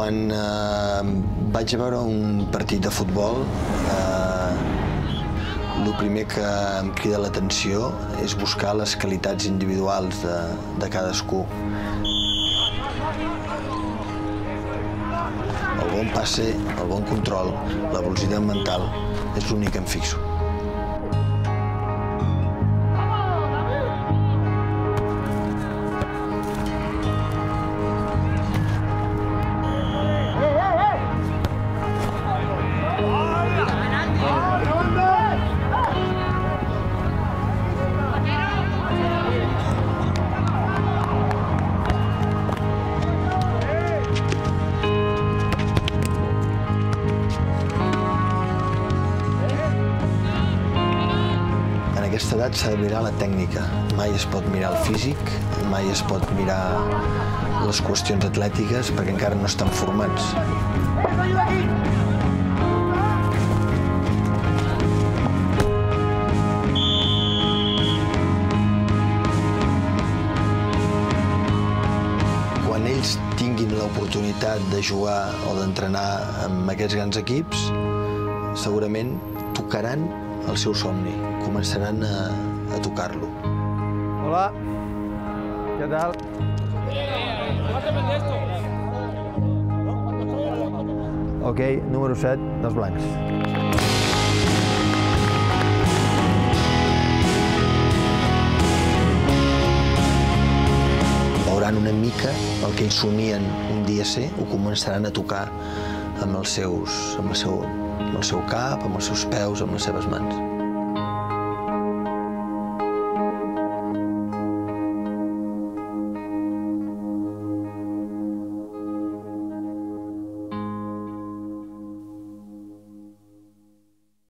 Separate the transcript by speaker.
Speaker 1: Quan vaig a veure un partit de futbol, el primer que em crida l'atenció és buscar les qualitats individuals de cadascú. El bon passe, el bon control, la velocitat mental és l'únic que em fixo. En aquesta edat s'ha de mirar la tècnica, mai es pot mirar el físic, mai es pot mirar les qüestions atlètiques perquè encara no estan formats. Quan ells tinguin l'oportunitat de jugar o d'entrenar amb aquests grans equips, segurament tocaran el seu somni, començaran a tocar-lo.
Speaker 2: Hola, què tal? Ok, número 7, dels blancs.
Speaker 1: Veuran una mica el que ells somien un dia ser, ho començaran a tocar amb el seu cap, amb els seus peus, amb les seves mans.